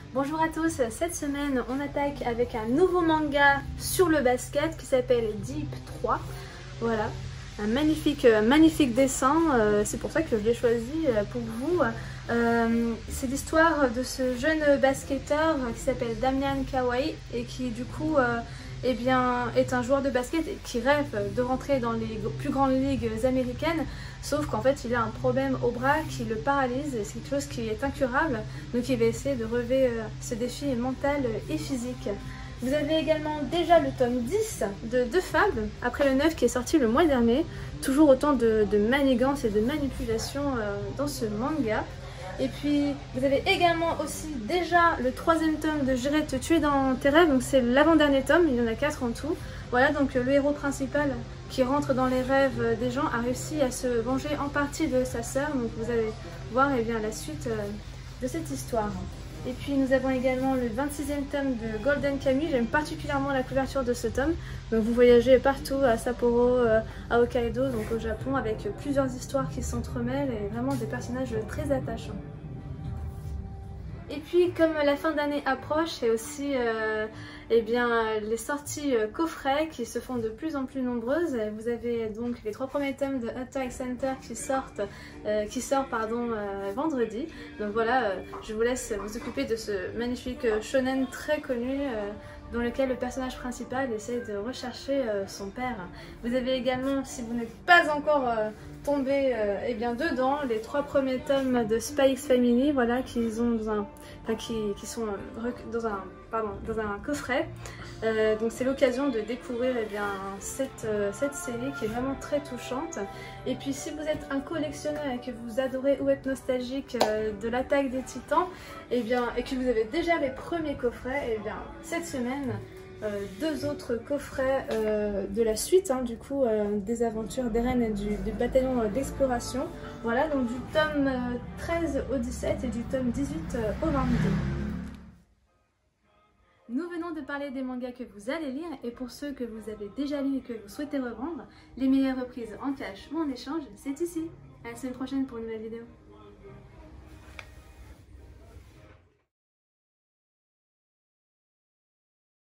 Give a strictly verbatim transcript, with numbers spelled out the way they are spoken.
Bonjour à tous, cette semaine on attaque avec un nouveau manga sur le basket qui s'appelle Deep trois. Voilà, un magnifique, magnifique dessin, euh, c'est pour ça que je l'ai choisi pour vous. Euh, c'est l'histoire de ce jeune basketteur qui s'appelle Damian Kawai et qui du coup euh, eh bien, est un joueur de basket et qui rêve de rentrer dans les plus grandes ligues américaines, sauf qu'en fait il a un problème au bras qui le paralyse et c'est quelque chose qui est incurable, donc il va essayer de relever euh, ce défi mental et physique. Vous avez également déjà le tome dix de Deux Fab, après le neuf qui est sorti le mois dernier, toujours autant de, de manigances et de manipulations euh, dans ce manga. Et puis vous avez également aussi déjà le troisième tome de J'irai te tuer dans tes rêves, donc c'est l'avant-dernier tome, il y en a quatre en tout. Voilà, donc le héros principal qui rentre dans les rêves des gens a réussi à se venger en partie de sa sœur, donc vous allez voir eh bien, la suite de cette histoire. Et puis nous avons également le vingt-sixième tome de Golden Kamuy. J'aime particulièrement la couverture de ce tome. Donc vous voyagez partout à Sapporo, à Hokkaido, donc au Japon, avec plusieurs histoires qui s'entremêlent et vraiment des personnages très attachants. Et puis comme la fin d'année approche et aussi euh, eh bien, les sorties euh, coffrets qui se font de plus en plus nombreuses, vous avez donc les trois premiers tomes de Hunter x Hunter qui sortent, euh, qui sort pardon euh, vendredi. Donc voilà, euh, je vous laisse vous occuper de ce magnifique euh, shonen très connu euh, dans lequel le personnage principal essaie de rechercher euh, son père. Vous avez également, si vous n'êtes pas encore euh, tombé euh, eh bien, dedans, les trois premiers tomes de Spy X Family, voilà, qui, ont dans un, enfin, qui, qui sont euh, dans un, pardon, dans un coffret. Euh, donc c'est l'occasion de découvrir eh bien, cette, euh, cette série qui est vraiment très touchante. Et puis si vous êtes un collectionneur et que vous adorez ou êtes nostalgique euh, de l'attaque des titans, eh bien, et que vous avez déjà les premiers coffrets, eh bien, cette semaine, euh, deux autres coffrets euh, de la suite, hein, du coup, euh, des aventures d'Eren et du, du bataillon euh, d'exploration. Voilà, donc du tome euh, treize au dix-sept et du tome dix-huit euh, au vingt-deux. Nous venons de parler des mangas que vous allez lire et pour ceux que vous avez déjà lus et que vous souhaitez revendre, les meilleures reprises en cash ou en échange, c'est ici. À la semaine prochaine pour une nouvelle vidéo.